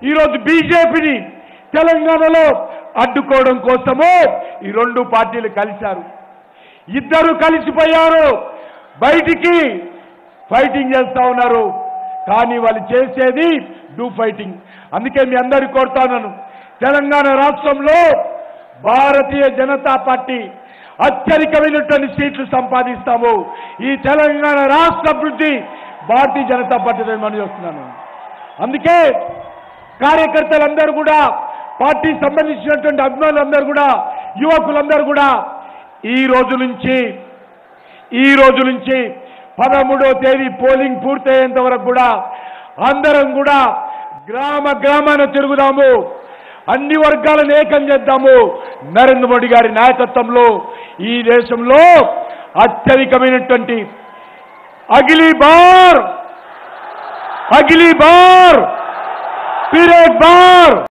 ఈరోజు బీజేపీని తెలంగాణలో అడ్డుకోవడం కోసము ఈ రెండు పార్టీలు కలిశారు. ఇద్దరు కలిసిపోయారు, బయటికి ఫైటింగ్ చేస్తా ఉన్నారు. కానీ వాళ్ళు చేసేది డూ ఫైటింగ్. అందుకే మీ అందరికీ కోరుతాను, తెలంగాణ రాష్ట్రంలో భారతీయ జనతా పార్టీ అత్యధికమైనటువంటి సీట్లు సంపాదిస్తాము. ఈ తెలంగాణ రాష్ట్ర అభివృద్ధి భారతీయ జనతా పార్టీ మనం చేస్తున్నాను. అందుకే కార్యకర్తలందరూ కూడా, పార్టీకి సంబంధించినటువంటి అభిమానులందరూ కూడా, యువకులందరూ కూడా ఈ రోజు నుంచి 13వ తేదీ పోలింగ్ పూర్తయ్యేంత వరకు కూడా అందరం కూడా గ్రామాన తిరుగుదాము, అన్ని వర్గాలను ఏకం చేద్దాము. నరేంద్ర మోడీ గారి నాయకత్వంలో ఈ దేశంలో అత్యధికమైనటువంటి అగిలీ బార్ ఫిర్ ఏక్ బార్